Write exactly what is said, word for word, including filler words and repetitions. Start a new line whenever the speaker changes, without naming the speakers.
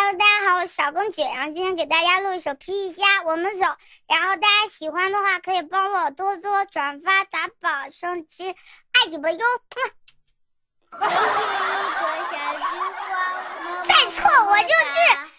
Hello，大家好，我是小公举，然后今天给大家录一首皮皮虾，我们走。然后大家喜欢的话，可以帮我多多转发、打榜、升职，爱你们哟！再错我就去。